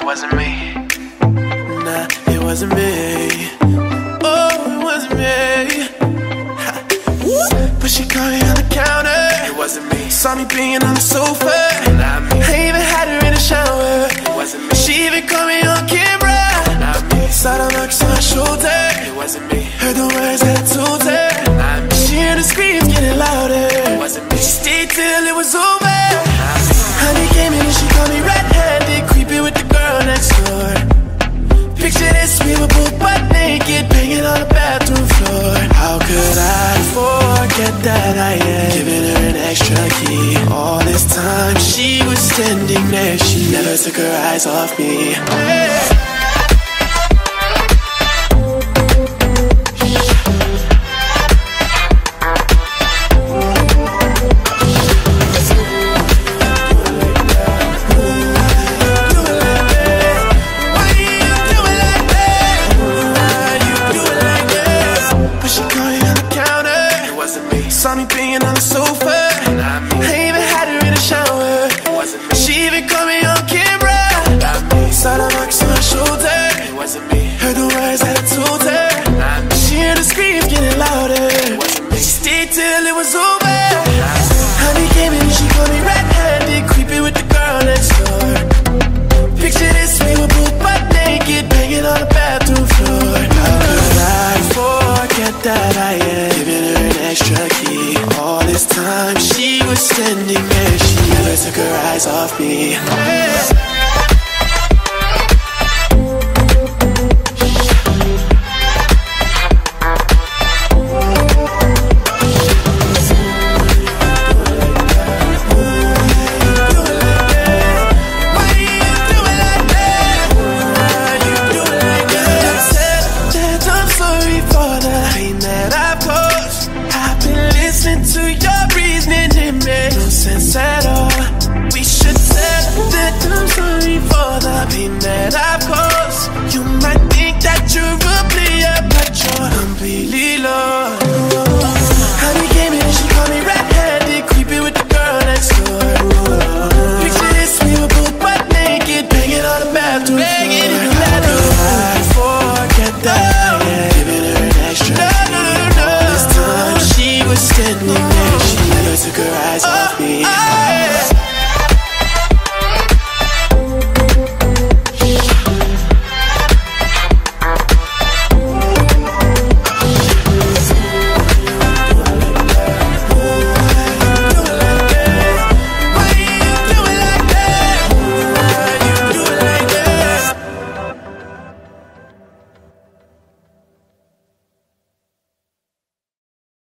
wasn't me. Nah, it wasn't me. Oh, it wasn't me. But she caught me on the counter. It wasn't me. Saw me being on the sofa. Not me. I even had her in the shower. It wasn't me. She even caught me on camera. Not me. Saw the marks on my shoulder. It wasn't me. Heard the words that I told her. Not me. She heard the screams getting louder. It wasn't me. She stayed till it was over. Not me. Honey came in and she caught me red-handed, creepy with the girl next door. Picture this, we were both butt naked, banging on the bathroom floor. How could I forget that I had given her an extra key? All this time she was standing there, she never took her eyes off me. Saw me being on the sofa. Not me. I even had her in the shower. It wasn't me. She even caught me on camera. Not me. Saw the marks on her shoulder. It wasn't me. Heard the words that I told her. Not me. She heard the screams getting louder. It wasn't me. She stayed till it was over. Not me. Honey came in and she caught me red-handed, creepy with the girl next door. Picture this, we were both butt naked, banging on the bathroom floor. How could I forget that I had given her an extra key? All this time she was standing there, she never took her eyes off me.